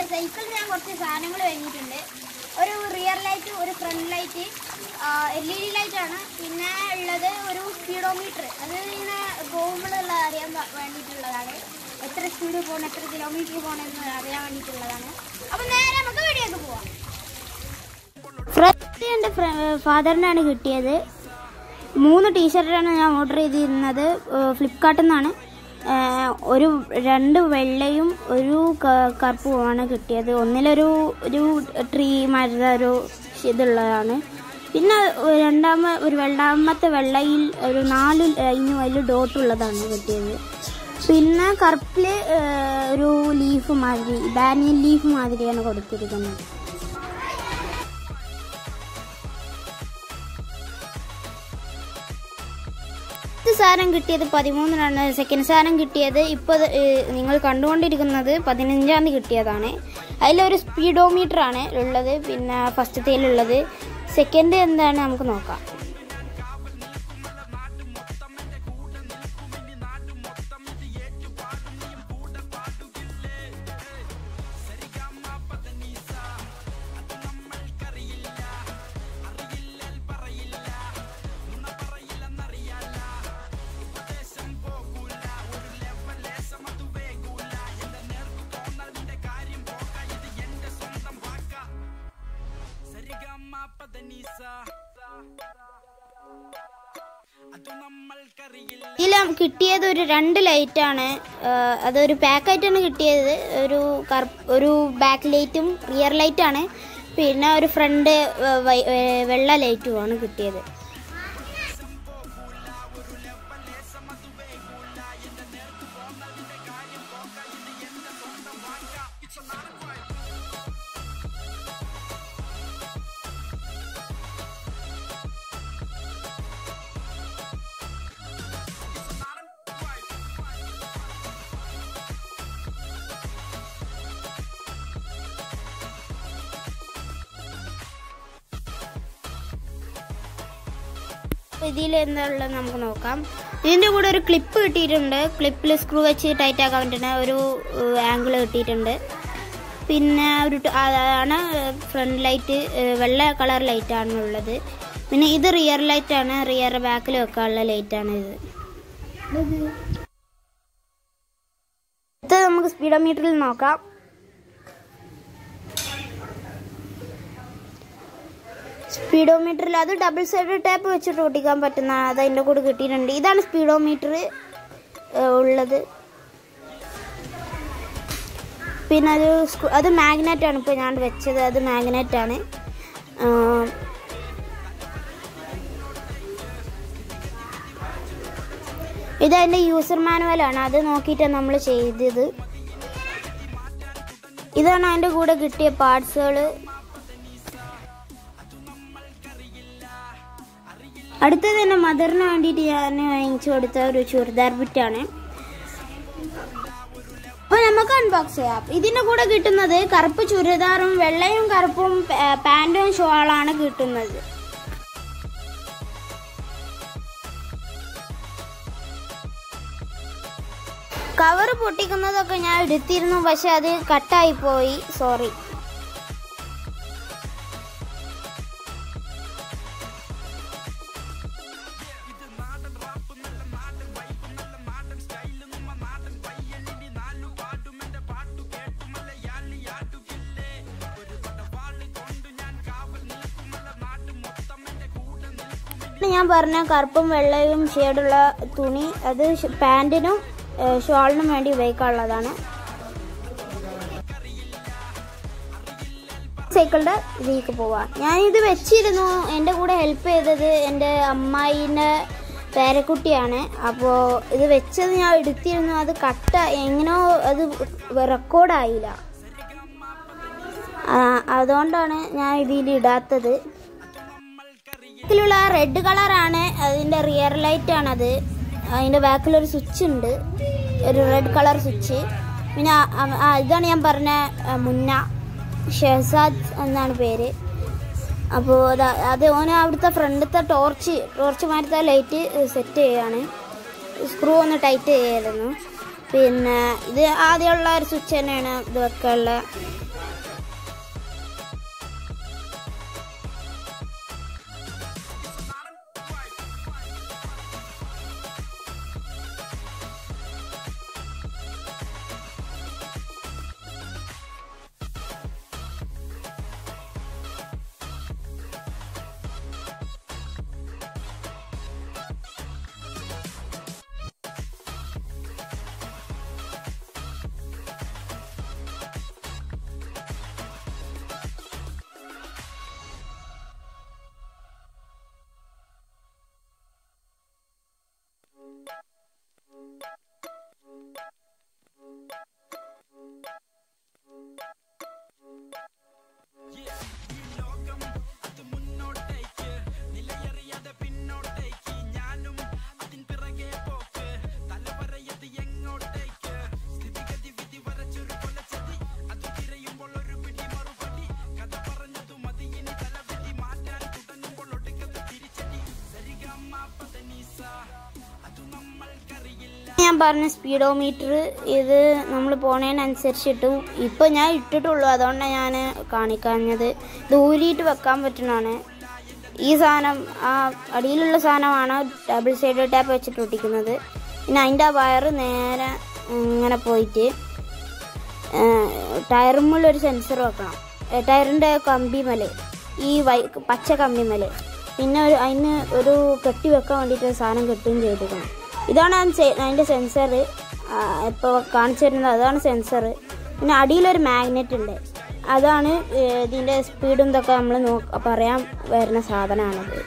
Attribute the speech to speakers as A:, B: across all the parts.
A: സൈക്കിളിൽ ഞാൻ കുറച്ച് സാധനങ്ങൾ വാങ്ങിയിട്ടുണ്ട്. ഒരു റിയർ ലൈറ്റ്, ഒരു ഫ്രണ്ട് ലൈറ്റ്, LED ലൈറ്റാണ്. പിന്നെ ഉള്ളത് ഒരു സ്പീഡോമീറ്റർ. അത് ഇങ്ങനെ പോകുമ്പോഴുള്ള അറിയാൻ വേണ്ടിയിട്ടുള്ളതാണ്. എത്ര സ്പീഡ് പോകണം, എത്ര കിലോമീറ്റർ പോകണമെന്ന് അറിയാൻ വേണ്ടിയിട്ടുള്ളതാണ്. അപ്പം നേരെ നമുക്ക് വീഡിയോക്ക് പോവാം. ഫ്രണ്ട് എൻ്റെ ഫാദറിനാണ് കിട്ടിയത്. 3 ടീഷർട്ടാണ് ഞാൻ ഓർഡർ ചെയ്തിരുന്നത് ഫ്ലിപ്കാർട്ടിൽ നിന്നാണ്. 2 വെള്ളയും 1 കറുപ്പുമാണ് കിട്ടിയത്. ഒന്നിലൊരു ട്രീ മരുന്ന ഒരു ഇതുള്ളതാണ്. പിന്നെ രണ്ടാമത്തെ വെള്ളയിൽ ഒരു 4 ലൈനും അതിൽ ഡോട്ടുള്ളതാണ് കിട്ടിയത്. പിന്നെ കറുപ്പിൽ ഒരു ലീഫ് മാതിരി, ബാനിയൻ ലീഫ് മാതിരിയാണ് കൊടുത്തിരിക്കുന്നത്. സാധനം കിട്ടിയത് 13-നാണ്. സെക്കൻഡ് സാധനം കിട്ടിയത് ഇപ്പോൾ നിങ്ങൾ കണ്ടുകൊണ്ടിരിക്കുന്നത് 15-ാം തീയതി കിട്ടിയതാണ്. അതിലൊരു സ്പീഡോമീറ്റർ ആണ് ഉള്ളത്. പിന്നെ ഫസ്റ്റത്തേലുള്ളത്. സെക്കൻഡ് എന്താണ് നമുക്ക് നോക്കാം. ഇതിൽ കിട്ടിയത് ഒരു 2 ലൈറ്റാണ്. അതൊരു പാക്കായിട്ടാണ് കിട്ടിയത്. ഒരു ബാക്ക് ലൈറ്റും റിയർ ലൈറ്റാണ്. പിന്നെ ഒരു ഫ്രണ്ട് വെള്ള ലൈറ്റുമാണ് കിട്ടിയത്. ഇതിൽ എന്താണുള്ളത് നമുക്ക് നോക്കാം. ഇതിൻ്റെ കൂടെ ഒരു ക്ലിപ്പ് കിട്ടിയിട്ടുണ്ട്. ക്ലിപ്പിൽ സ്ക്രൂ വെച്ച് ടൈറ്റ് ആക്കാൻ പറ്റുന്ന ഒരു ആംഗിൾ കിട്ടിയിട്ടുണ്ട്. പിന്നെ അതാണ് ഫ്രണ്ട് ലൈറ്റ്. വെള്ള കളർ ലൈറ്റാണ് ഉള്ളത്. പിന്നെ ഇത് റിയർ ലൈറ്റാണ്. റിയർ ബാക്കിൽ വെക്കാനുള്ള ലൈറ്റാണ് ഇത്. ഇത് നമുക്ക് സ്പീഡോമീറ്ററിൽ നോക്കാം. സ്പീഡോമീറ്ററിൽ അത് ഡബിൾ സൈഡ് ടാപ്പ് വെച്ചിട്ട് ഒട്ടിക്കാൻ പറ്റുന്ന അത് അതിൻ്റെ കൂടെ കിട്ടിയിട്ടുണ്ട്. ഇതാണ് സ്പീഡോമീറ്റർ ഉള്ളത്. പിന്നെ അത് മാഗ്നറ്റാണ് ഇപ്പോൾ ഞാൻ വെച്ചത്. അത് മാഗ്നറ്റാണ്. ഇതതിൻ്റെ യൂസർ മാനുവലാണ്. അത് നോക്കിയിട്ടാണ് നമ്മൾ ചെയ്തത്. ഇതാണ് അതിൻ്റെ കൂടെ കിട്ടിയ പാർട്സുകൾ. അടുത്തത് എൻ്റെ മദറിന് വേണ്ടിയിട്ട് ഞാൻ വാങ്ങിച്ചു കൊടുത്ത ഒരു ചുരിദാർ ബിറ്റാണ്. അപ്പോൾ നമുക്ക് അൺബോക്സ് ചെയ്യാം. ഇതിൻ്റെ കൂടെ കിട്ടുന്നത് കറുപ്പ് ചുരിദാറും വെള്ളയും കറുപ്പും പാൻറ്റും ഷോളാണ് കിട്ടുന്നത്. കവർ പൊട്ടിക്കുന്നതൊക്കെ ഞാൻ എടുത്തിരുന്നു, പക്ഷെ അത് കട്ടായിപ്പോയി. സോറി. ഞാൻ പറഞ്ഞ കറുപ്പും വെള്ളയും ഷെയ്ഡുള്ള തുണി അത് പാൻറ്റിനും ഷോളിനും വേണ്ടി ഉപയോഗിക്കാനുള്ളതാണ്. സൈക്കിളിൻ്റെ ഇതിലേക്ക് പോവാം. ഞാനിത് വെച്ചിരുന്നു. എൻ്റെ കൂടെ ഹെൽപ്പ് ചെയ്തത് എൻ്റെ അമ്മായിൻ്റെ പേരക്കുട്ടിയാണ്. അപ്പോൾ ഇത് വെച്ചത് ഞാൻ എടുത്തിരുന്നു. അത് എങ്ങനെയോ അത് റെക്കോർഡായില്ല. അതുകൊണ്ടാണ് ഞാൻ ഇതിൽ ഇടാത്തത്. ബാക്കിലുള്ള റെഡ് കളറാണ് അതിൻ്റെ റിയർ ലൈറ്റാണത്. അതിൻ്റെ ബാക്കിലൊരു സ്വിച്ച് ഉണ്ട്, ഒരു റെഡ് കളർ സ്വിച്ച്. പിന്നെ ഇതാണ് ഞാൻ പറഞ്ഞ മുന്ന, ഷെഹസാദ് എന്നാണ് പേര്. അപ്പോൾ അത് ഓന് അവിടുത്തെ ഫ്രണ്ടിലത്തെ ടോർച്ച് മാറ്റത്തെ ലൈറ്റ് സെറ്റ് ചെയ്യുകയാണ്. സ്ക്രൂ ഒന്ന് ടൈറ്റ് ചെയ്യായിരുന്നു. പിന്നെ ഇത് ആദ്യമുള്ള ഒരു സ്വിച്ച് തന്നെയാണ് ഇത് വെക്കാനുള്ള. ഞാൻ പറഞ്ഞ സ്പീഡോമീറ്റർ ഇത് നമ്മൾ പോണതിനനുസരിച്ച് ഇട്ടും. ഇപ്പോൾ ഞാൻ ഇട്ടിട്ടുള്ളൂ, അതുകൊണ്ടാണ് ഞാൻ കാണിക്കാഞ്ഞത്. ഇത് ഊരിയിട്ട് വെക്കാൻ പറ്റുന്നതാണ്. ഈ സാധനം ആ അടിയിലുള്ള സാധനമാണ് ഡബിൾ സൈഡ് ടാപ്പ് വെച്ചിട്ട് ഒട്ടിക്കുന്നത്. പിന്നെ അതിൻ്റെ ആ വയറ് നേരെ ഇങ്ങനെ പോയിട്ട് ടയറുമുള്ളൊരു സെൻസർ വെക്കണം. ടയറിൻ്റെ കമ്പിമേൽ, ഈ പച്ച കമ്പിമേൽ. പിന്നെ അതിന് ഒരു കെട്ടി വെക്കാൻ വേണ്ടിയിട്ട് ഒരു സാധനം കെട്ടുകയും ചെയ്തിരിക്കണം. ഇതാണ് അതിൻ്റെ സെൻസർ. ഇപ്പോൾ കാണിച്ചു തരുന്നത് അതാണ് സെൻസർ. പിന്നെ അടിയിലൊരു മാഗ്നറ്റ് ഉണ്ട്, അതാണ് ഇതിൻ്റെ സ്പീഡും ഇതൊക്കെ നമ്മൾ പറയാൻ വരുന്ന സാധനമാണത്.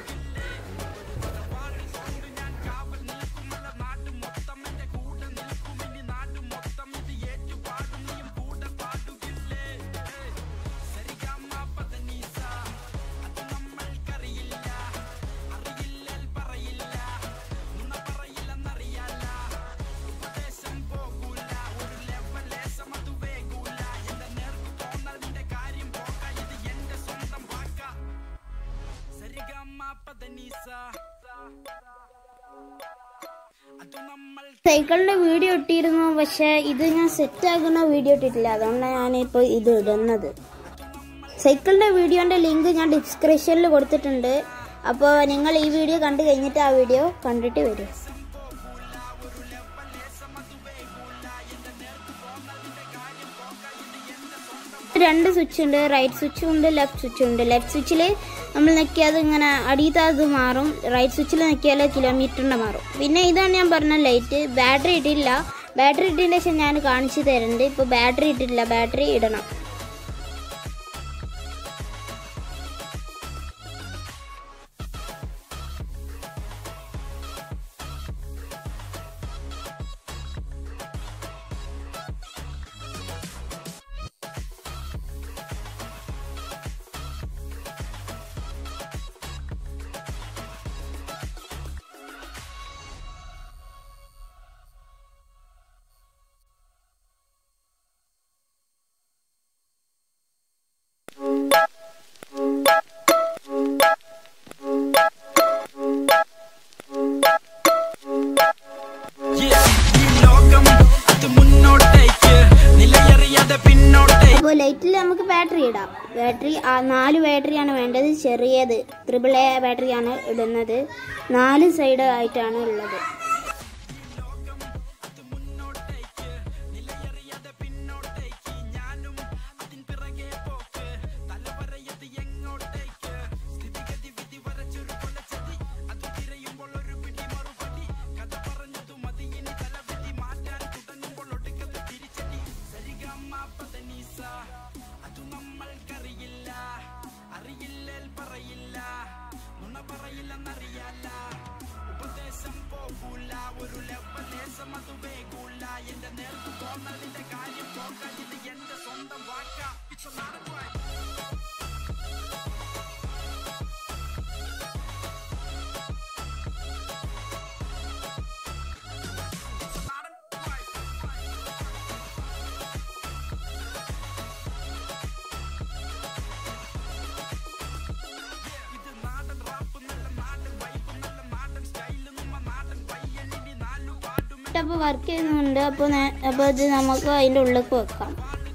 A: സൈക്കിളിന്റെ വീഡിയോ ഇട്ടിരുന്നു, പക്ഷെ ഇത് ഞാൻ സെറ്റ് ആക്കുന്ന വീഡിയോ ഇട്ടിട്ടില്ല. അതുകൊണ്ടാണ് ഞാനിപ്പോൾ ഇത് ഇടുന്നത്. സൈക്കിളിന്റെ വീഡിയോന്റെ ലിങ്ക് ഞാൻ ഡിസ്ക്രിപ്ഷനിൽ കൊടുത്തിട്ടുണ്ട്. അപ്പോൾ നിങ്ങൾ ഈ വീഡിയോ കണ്ടു കഴിഞ്ഞിട്ട് ആ വീഡിയോ കണ്ടിട്ട് വരും. രണ്ട് സ്വിച്ച് ഉണ്ട്, റൈറ്റ് സ്വിച്ചും ഉണ്ട്, ലെഫ്റ്റ് സ്വിച്ചും ഉണ്ട്. ലെഫ്റ്റ് സ്വിച്ചിൽ നമ്മൾ ഞെക്കിയാൽ ഇങ്ങനെ അടിയത്തെ അത് മാറും, റൈറ്റ് സ്വിച്ചിൽ ഞെക്കിയാൽ കിലോമീറ്ററിൻ്റെ മാറും. പിന്നെ ഇതാണ് ഞാൻ പറഞ്ഞ ലൈറ്റ്. ബാറ്ററി ഇട്ടില്ല, ബാറ്ററി ഇട്ടതിൻ്റെ ശേഷം ഞാൻ കാണിച്ചു തരുന്നുണ്ട്. ഇപ്പോൾ ബാറ്ററി ഇട്ടിട്ടില്ല, ബാറ്ററി ഇടണം. അപ്പോൾ ലൈറ്റിൽ നമുക്ക് ബാറ്ററി ഇടാം. ബാറ്ററി 4 ബാറ്ററിയാണ് വേണ്ടത്. ചെറിയത് AAA ബാറ്ററിയാണ് ഇടുന്നത്. 4 സൈഡ് ആയിട്ടാണ് ഉള്ളത്. അപ്പോൾ വർക്ക് ചെയ്യുന്നുണ്ട്. അപ്പോൾ ഇത് നമുക്ക് അതിൻ്റെ ഉള്ളിലേക്ക് വെക്കാം.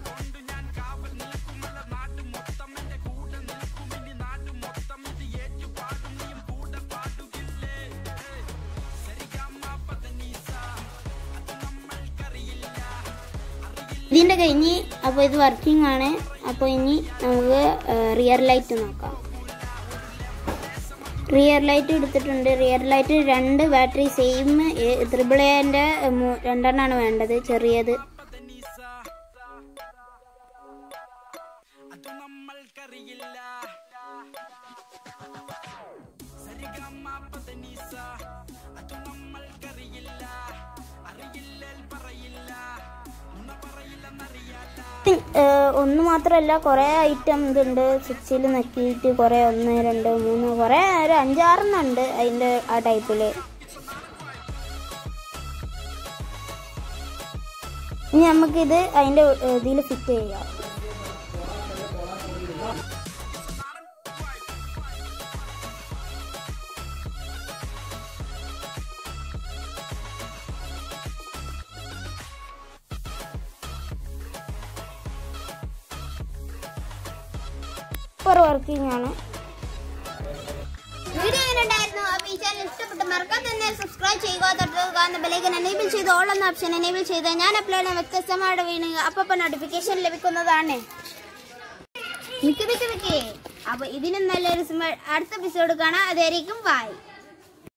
A: ഇതിൻ്റെ കഴിഞ്ഞ് അപ്പോൾ ഇത് വർക്കിംഗ് ആണ്. അപ്പോൾ ഇനി നമുക്ക് റിയർ ലൈറ്റ് നോക്കാം. റിയർ ലൈറ്റ് എടുത്തിട്ടുണ്ട്. റിയർ ലൈറ്റ് 2 ബാറ്ററി സെയിം AAAൻ്റെ 2 വേണ്ടത്, ചെറിയത്. ഒന്ന് മാത്രമല്ല, കുറേ ഐറ്റം ഇതുണ്ട്. സ്വിച്ചിൽ നക്കിയിട്ട് കുറേ 1, 2, 3 കുറേ ഒരു 5-6 ഉണ്ട് അതിൻ്റെ ആ ടൈപ്പിൽ. ഇനി നമുക്കിത് അതിൻ്റെ ഇതിൽ ഫിറ്റ് ചെയ്യാം. സൂപ്പർ വർക്കിംഗ് ആണ്.
B: വീഡിയോ എങ്ങനെ ഉണ്ടായിരുന്നു? അപ്പോൾ ഈ ചാനൽ ഇഷ്ടപ്പെട്ട് മറക്കാതെ തന്നെ സബ്സ്ക്രൈബ് ചെയ്യുക. തൊട്ട് കാണുന്ന ബെലൈക്കൻ എനേബിൾ ചെയ്ത് ഓൾ എന്ന ഓപ്ഷൻ എനേബിൾ ചെയ്താൽ ഞാൻ അപ്ലോഡ് ചെയ്യുന്ന വ്യത്യസ്തമായ വീഡിയോ അപ്പോൾ നോട്ടിഫിക്കേഷൻ ലഭിക്കുന്നതാണ്. മിക്ക അപ്പോൾ ഇതിനും നല്ലൊരു അടുത്ത എപ്പിസോഡ് കാണാം. അതായിരിക്കും ബൈ.